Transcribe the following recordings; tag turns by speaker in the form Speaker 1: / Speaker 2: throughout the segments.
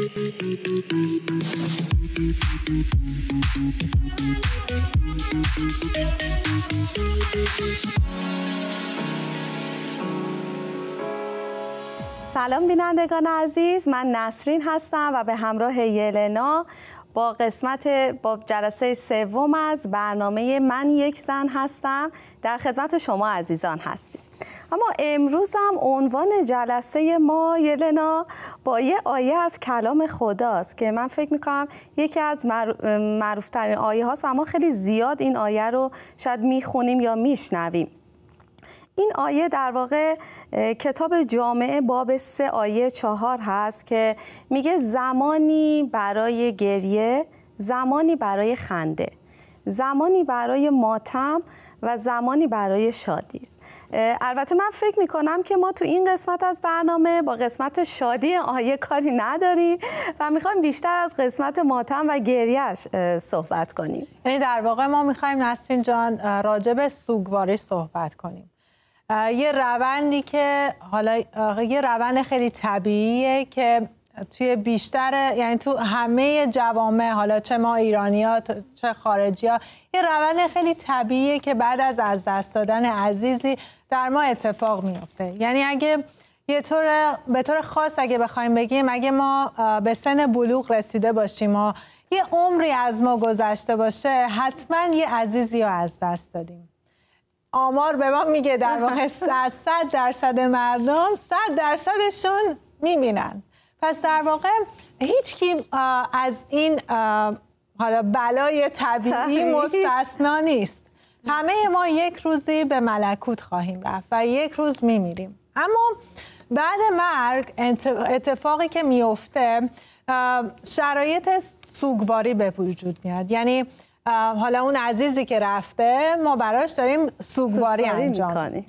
Speaker 1: سلام بینندگان عزیز، من نسرین هستم و به همراه یلنا با جلسه سوم از برنامه من یک زن هستم در خدمت شما عزیزان هستیم. اما امروز هم عنوان جلسه ما یلنا با یه آیه از کلام خداست که من فکر میکنم یکی از معروفترین آیه هاست و ما خیلی زیاد این آیه رو شاید میخونیم یا میشنویم. این آیه در واقع کتاب جامعه باب 3 آیه 4 هست که میگه زمانی برای گریه، زمانی برای خنده، زمانی برای ماتم و زمانی برای شادی است. البته من فکر میکنم که ما تو این قسمت از برنامه با قسمت شادی آیه کاری نداریم و میخوایم بیشتر از قسمت ماتم و گریهش صحبت کنیم.
Speaker 2: یعنی در واقع ما میخوایم نسرین جان راجع به سوگواری صحبت کنیم. یه روندی که حالا یه روند خیلی طبیعیه که توی بیشتر، یعنی تو همه جوامع، حالا چه ما ایرانی‌ها چه خارجی‌ها، یه روند خیلی طبیعیه که بعد از دست دادن عزیزی در ما اتفاق میفته. یعنی اگه به طور خاص اگه بخوایم بگیم، اگه ما به سن بلوغ رسیده باشیم و یه عمری از ما گذشته باشه، حتما یه عزیزی رو از دست دادیم. آمار به ما میگه در واقع 100% مردم 100%شون میبینن. پس در واقع هیچ کی از این حالا بلای طبیعی مستثنا نیست. همه ما یک روزی به ملکوت خواهیم رفت و یک روز میمیریم. اما بعد مرگ اتفاقی که میفته، شرایط سوگواری به وجود میاد. یعنی حالا اون عزیزی که رفته، ما براش داریم سوگواری انجام میدیم.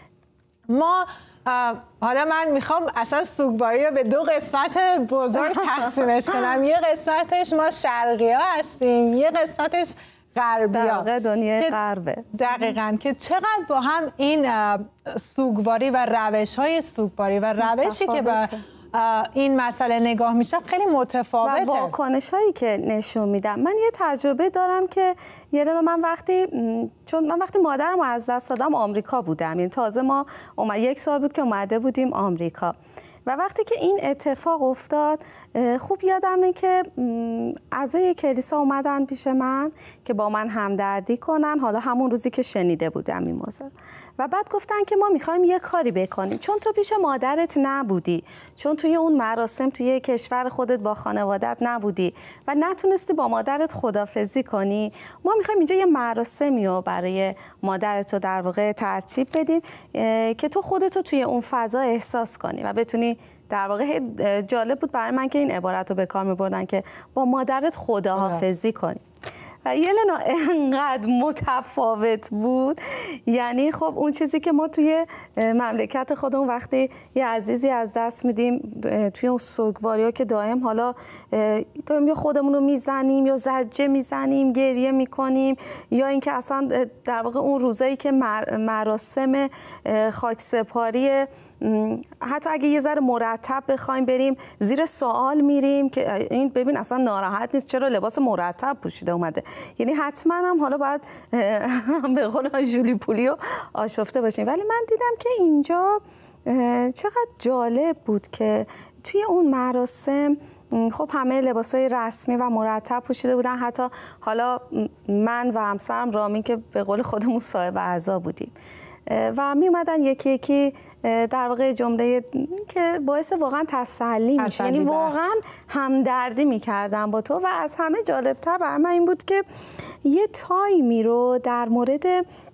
Speaker 2: ما حالا من میخوام اصلا سوگواری رو به 2 قسمت بزرگ تقسیمش کنم. یه قسمتش ما شرقی ها هستیم، یه قسمتش غربی ها،
Speaker 1: در دنیای غربه.
Speaker 2: دقیقاً که چقدر با هم این سوگواری و روش های سوگواری و روشی که به این مسئله نگاه میشه خیلی متفاوته.
Speaker 1: و واکنش هایی که نشون میدم. من یه تجربه دارم که من وقتی مادرم رو از دست دادم آمریکا بودم. یعنی تازه ما 1 سال بود که اومده بودیم آمریکا و وقتی که این اتفاق افتاد، خوب یادمه که اعضای کلیسا اومدن پیش من که با من همدردی کنن، حالا همون روزی که شنیده بودم این موضوع، و بعد گفتن که ما میخوایم یه کاری بکنیم، چون تو پیش مادرت نبودی، چون توی اون مراسم توی کشور خودت با خانوادت نبودی و نتونستی با مادرت خدافزی کنی، ما میخوایم اینجا یه مراسمی رو برای مادرت رو در واقع ترتیب بدیم که تو خودت رو توی اون فضا احساس کنی و بتونی. در واقع جالب بود برای من که این عبارت رو به کار می‌بردن که با مادرت خداحافظی کنی. و یلنا انقدر متفاوت بود. یعنی خب اون چیزی که ما توی مملکت خودمون وقتی یه عزیزی از دست میدیم، توی اون سوگواری‌ها که دائم یا خودمون رو میزنیم یا زجه میزنیم، گریه میکنیم، یا اینکه اصلا در واقع اون روزایی که مراسم خاکسپاری، حتی اگه یه ذره مرتب بخوایم بریم، زیر سوال میریم که این ببین اصلا ناراحت نیست چرا لباس مرتب پوشیده اومده. یعنی حتما هم حالا باید به قول ژولی پولیو آشفته باشیم. ولی من دیدم که اینجا چقدر جالب بود که توی اون مراسم خب همه لباسای رسمی و مرتب پوشیده بودن. حتی حالا من و همسرم رامین که به قول خودمون صاحب اعضا بودیم و می اومدن یکی یکی در واقع جمله که باعث واقعا تسلی میشه، یعنی واقعا همدردی میکردم با تو. و از همه جالبتر برای من این بود که یه تایمی رو در مورد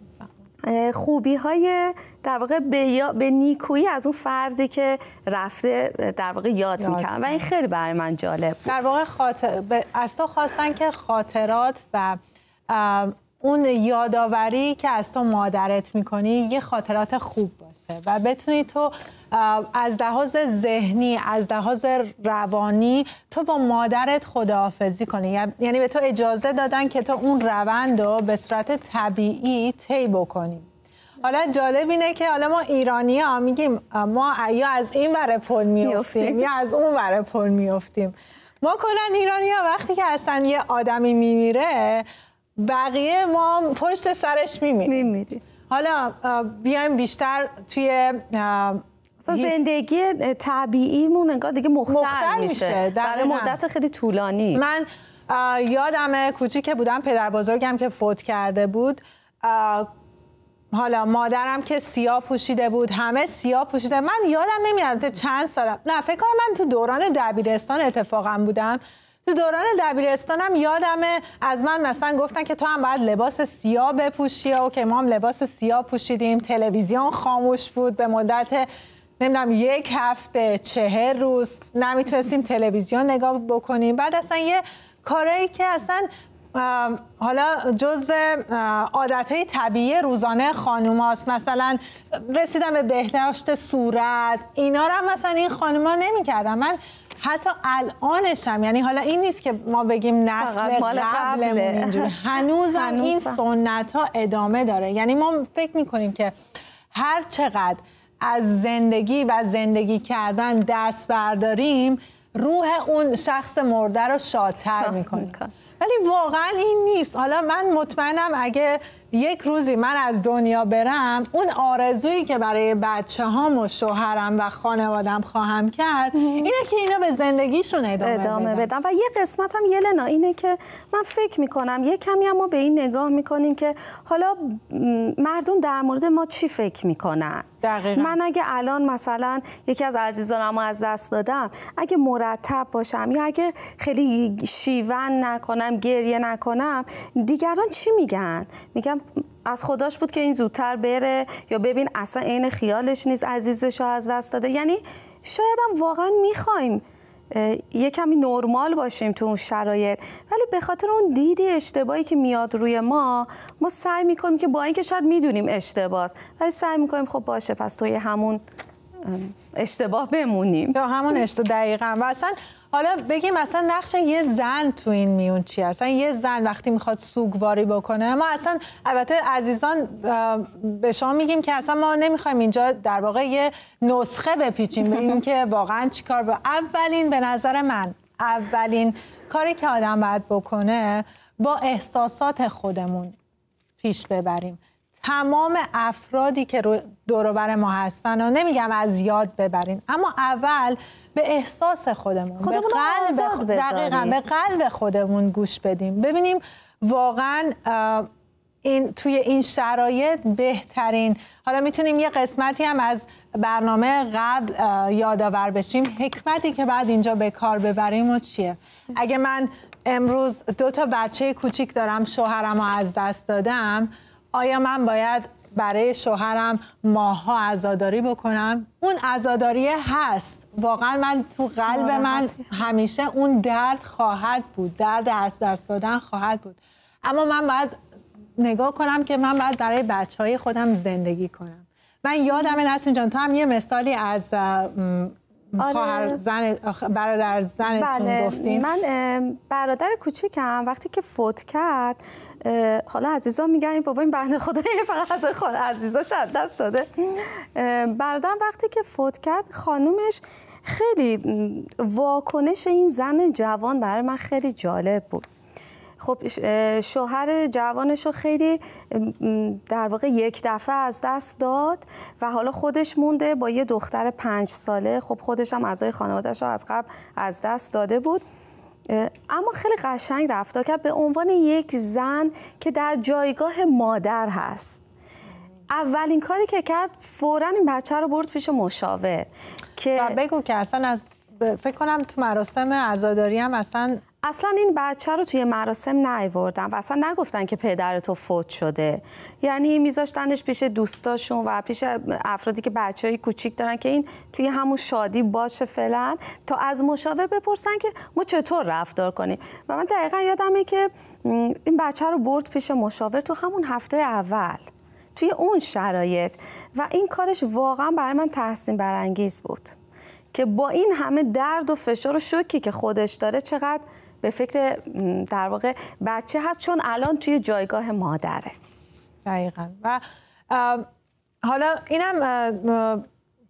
Speaker 1: خوبی های در واقع به نیکویی از اون فردی که رفته در واقع یاد میکنم و این خیلی برای من جالب بود.
Speaker 2: در واقع از تو خواستن که خاطرات و اون یادآوری که از تو مادرت میکنی یه خاطرات خوب باشه و بتونی تو از لحاظ ذهنی، از لحاظ روانی تو با مادرت خداحافظی کنی. یعنی به تو اجازه دادن که تو اون روند رو به صورت طبیعی طی بکنی. حالا جالب اینه که حالا ما ایرانی‌ها میگیم ما یا از این ور پل میافتیم یا از اون ور پل میافتیم. ما کلا ایرانی‌ها وقتی که اصلا یه آدمی میمیره بقیه ما پشت سرش میمیریم. حالا بیایم بیشتر توی
Speaker 1: زندگی طبیعیمون انگار دیگه مختل میشه برای مدت خیلی طولانی.
Speaker 2: من یادم کوچیک بودم پدر بزرگم که فوت کرده بود، حالا مادرم که سیاه پوشیده بود، همه سیاه پوشیده. من یادم نمیاد تا چند سالم، نه فکر کنم من تو دوران دبیرستان اتفاقا بودم. تو دوران دبیرستانم یادمه از من مثلا گفتن که تو هم باید لباس سیاه بپوشی و که ما هم لباس سیاه پوشیدیم. تلویزیون خاموش بود به مدت نمیدونم 1 هفته 40 روز نمیتونستیم تلویزیون نگاه بکنیم. بعد اصلا یه کاری که اصلا حالا جزو عادتهای طبیعی روزانه خانوماست، مثلا رسیدن به بهداشت صورت، اینا رو هم مثلا این خانوما نمی‌کردن. من حتی الانشم، یعنی حالا این نیست که ما بگیم نسل قبلمون اینجوری، هنوزم این سنت ها ادامه داره. یعنی ما فکر میکنیم که هر چقدر از زندگی و زندگی کردن دست برداریم روح اون شخص مرده رو شادتر میکنیم، ولی واقعا این نیست. حالا من مطمئنم اگه یک روزی من از دنیا برم، اون آرزویی که برای بچه هام و شوهرم و خانوادم خواهم کرد اینه که اینا به زندگیشون ادامه بدن.
Speaker 1: و یه قسمت هم یلنا اینه که من فکر میکنم یه کمی هم ما به این نگاه میکنیم که حالا مردم در مورد ما چی فکر میکنن.
Speaker 2: دقیقا.
Speaker 1: من اگه الان مثلا یکی از عزیزانم رو از دست دادم، اگه مرتب باشم یا اگه خیلی شیون نکنم، گریه نکنم، دیگران چی میگن؟ میگم از خداش بود که این زودتر بره، یا ببین اصلا عین خیالش نیست عزیزش رو از دست داده. یعنی شاید هم واقعا میخوایم یه کمی نرمال باشیم تو اون شرایط، ولی به خاطر اون دیدی اشتباهی که میاد روی ما سعی میکنیم که با اینکه شاید میدونیم اشتباهه، ولی سعی میکنیم خب باشه پس توی همون اشتباه بمونیم،
Speaker 2: تو همون اشتباه. دقیقاً. و اصلا حالا بگیم اصلا نقش یه زن تو این میون چیه؟ اصلا یه زن وقتی میخواد سوگواری بکنه، ما اصلا البته عزیزان به شما میگیم که اصلا ما نمیخوایم اینجا در واقع یه نسخه بپیچیم ببینیم که واقعا چیکار اولین به نظر من اولین کاری که آدم باید بکنه با احساسات خودمون پیش ببریم. تمام افرادی که دور و بر ما هستن و نمیگم از یاد ببرین، اما اول به احساس خودمون به قلب خودمون گوش بدیم، ببینیم واقعا توی این شرایط بهترین. حالا میتونیم یه قسمتی هم از برنامه قبل یادآور بشیم، حکمتی که بعد اینجا به کار ببریم و چیه. اگه من امروز 2 تا بچه کوچیک دارم، شوهرم رو از دست دادم، آیا من باید برای شوهرم ماها عزاداری بکنم؟ اون عزاداری هست، واقعا من تو قلب من همیشه اون درد خواهد بود، درد از دست دادن خواهد بود، اما من باید نگاه کنم که من باید برای بچهای خودم زندگی کنم. من یادم نسرین جان تو هم یه مثالی از برادر زنتون گفتین.
Speaker 1: من برادر کوچیکم وقتی که فوت کرد، حالا عزیزان میگن این بابا این بنده خدا فقط از خود عزیزاش از دست داده. برادرم وقتی که فوت کرد، خانومش خیلی واکنش این زن جوان برای من خیلی جالب بود. خب شوهر جوانش رو خیلی در واقع یک دفعه از دست داد و حالا خودش مونده با یه دختر 5 ساله. خب خودش هم اعضای خانواده‌اش رو از قبل از دست داده بود، اما خیلی قشنگ رفتار کرد به عنوان یک زن که در جایگاه مادر هست. اولین کاری که کرد فوراً این بچه رو برد پیش مشاور که
Speaker 2: بگو که اصلا فکر کنم تو مراسم عزاداری هم اصلا
Speaker 1: این بچه رو توی مراسم نیاوردن و اصلا نگفتن که پدر تو فوت شده. یعنی میذاشتنش پیش دوستاشون و پیش افرادی که بچه‌های کوچیک دارن که این توی همون شادی باشه فعلا، تا از مشاور بپرسن که ما چطور رفتار کنیم. و من دقیقا یادمه که این بچه رو برد پیش مشاور تو همون هفته اول توی اون شرایط و این کارش واقعا برای من تحسین برانگیز بود که با این همه درد و فشار و شوکی که خودش داره چقدر به فکر در واقع بچه هست، چون الان توی جایگاه مادره.
Speaker 2: دقیقاً. و حالا اینم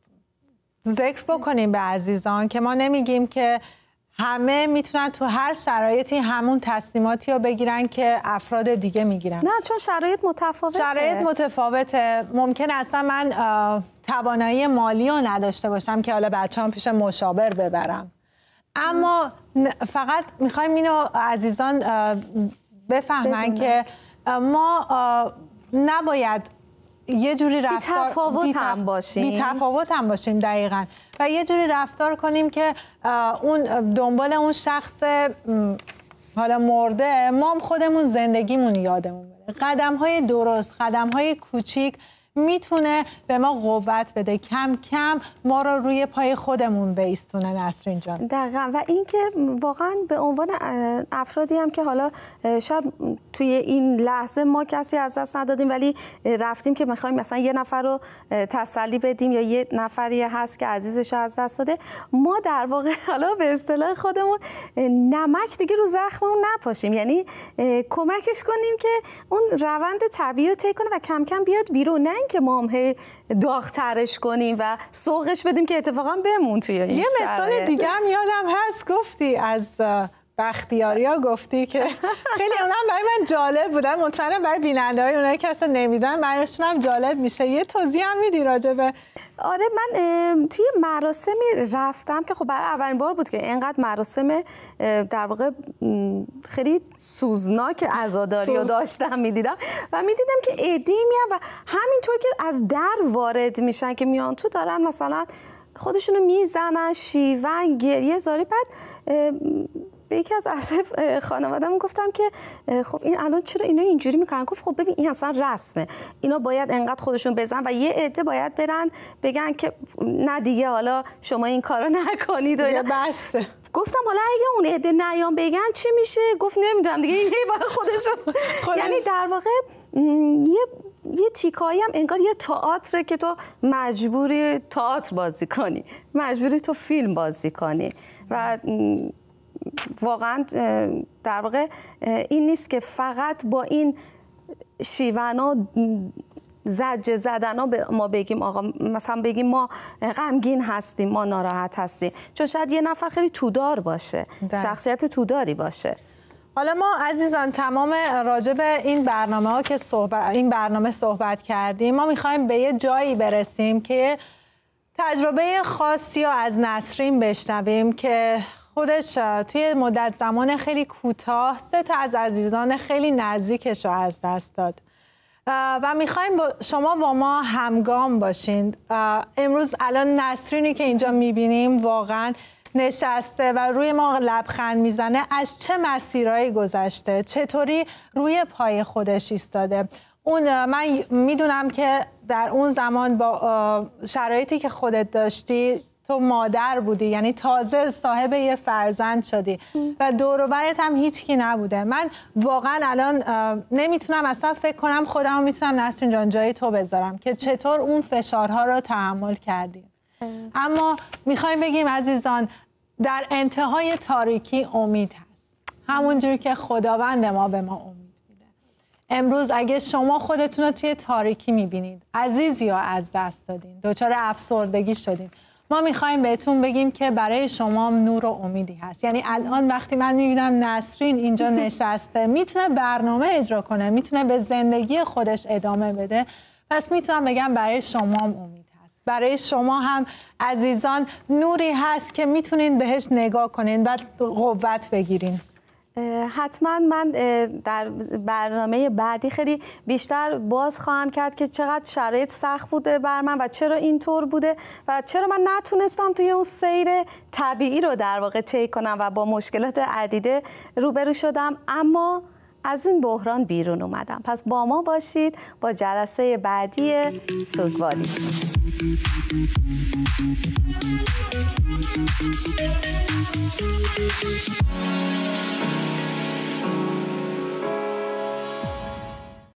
Speaker 2: ذکر بکنیم به عزیزان که ما نمیگیم که همه میتونن تو هر شرایطی همون تصمیماتی رو بگیرن که افراد دیگه میگیرن.
Speaker 1: نه، چون شرایط
Speaker 2: متفاوته. ممکن اصلا من توانایی مالی رو نداشته باشم که حالا بچه‌ام پیش مشاور ببرم. اما فقط میخوایم اینو عزیزان بفهمن که ما نباید یه جوری رفتار بی‌تفاوت هم باشیم دقیقاً و یه جوری رفتار کنیم که اون دنبال اون شخص حالا مرده ما هم خودمون زندگیمون یادمون بره. قدم‌های درست، قدم‌های کوچیک میتونه به ما قوت بده، کم کم ما رو روی پای خودمون بایستونه. نسرین جان
Speaker 1: دقیقاً. و این که واقعاً به عنوان افرادی هم که حالا شاید توی این لحظه ما کسی از دست ندادیم ولی رفتیم که میخوایم مثلا یه نفر رو تسلی بدیم یا یه نفری هست که عزیزش رو از دست داده، ما در واقع حالا به اصطلاح خودمون نمک دیگه رو زخممون نپاشیم، یعنی کمکش کنیم که اون روند طبیعی رو طی کنه و کم کم بیاد بیرون، نه اینکه ما هم داغ‌ترش کنیم و سوقش بدیم که اتفاقا بمون توی این
Speaker 2: یه مثال دیگه هم یادم هست گفتی از بختیاریا، گفتی که خیلی اونم برای من جالب بودن، مطمئنم برای بیننده‌های اونایی که اصلا نمیدونن برایشون هم جالب میشه. یه توضیح هم میدی راجع به؟
Speaker 1: آره، من توی مراسمی رفتم که خب برای اولین بار بود که اینقدر مراسم در واقع خیلی سوزناک عزاداری رو داشتم میدیدم و میدیدم که عده‌ای میان و همینطور که از در وارد میشن که میان تو دارن مثلا خودشونو میزنن، شیون، گریه زاری. بعد به یکی از اعضای خانواده‌مون گفتم که خب این الان چرا اینا اینجوری میکنن؟ گفت خب ببین این اصلا رسمه، اینا باید انقدر خودشون بزنن و یه عده باید برن بگن که نه دیگه حالا شما این کارو نکنید و اینا.
Speaker 2: بس
Speaker 1: گفتم حالا اگه اون عده نیام بگن چی میشه؟ گفت نمیدونم دیگه، این باید خودشون یعنی در واقع یه تیکایی هم انگار یه تئاتره که تو مجبوری تئاتر بازی کنی، مجبوری تو فیلم بازی کنی و واقعا در واقع این نیست که فقط با این شیونا زجه زدن ها ما بگیم آقا مثلا بگیم ما غمگین هستیم، ما ناراحت هستیم، چون شاید یه نفر خیلی تودار باشه، شخصیت توداری باشه.
Speaker 2: حالا ما عزیزان تمام راجع به این برنامه ها که صحبت کردیم، ما میخوایم به یه جایی برسیم که تجربه خاصی رو از نسرین بشنویم که خودش توی مدت زمان خیلی کوتاه 3 تا از عزیزان خیلی نزدیکش رو از دست داد و میخوایم شما با ما همگام باشین. امروز الان نسرینی که اینجا میبینیم واقعا نشسته و روی ما لبخند میزنه. از چه مسیرهایی گذشته، چطوری روی پای خودش ایستاده. من میدونم که در اون زمان با شرایطی که خودت داشتی تو مادر بودی، یعنی تازه صاحب یه فرزند شدی و دور و برت هم هیچکی نبوده. من واقعا الان نمیتونم اصلا فکر کنم خودم میتونم نسرین جان جای تو بذارم که چطور اون فشارها رو تحمل کردی. اما میخوایم بگیم عزیزان در انتهای تاریکی امید هست، همونجوری که خداوند ما به ما امید میده. امروز اگه شما خودتون رو توی تاریکی میبینید، عزیزی رو از دست دادین، دچار افسردگی شدین، ما میخوایم بهتون بگیم که برای شما نور و امیدی هست. یعنی الان وقتی من میبینم نسرین اینجا نشسته میتونه برنامه اجرا کنه، میتونه به زندگی خودش ادامه بده، پس میتونم بگم برای شما هم امید هست. برای شما هم عزیزان نوری هست که میتونین بهش نگاه کنین و قوت بگیرین.
Speaker 1: حتما من در برنامه بعدی خیلی بیشتر باز خواهم کرد که چقدر شرایط سخت بوده بر من و چرا اینطور بوده و چرا من نتونستم توی اون سیر طبیعی رو در واقع طی کنم و با مشکلات عدیده روبرو شدم، اما از این بحران بیرون اومدم. پس با ما باشید با جلسه بعدی سوگواری.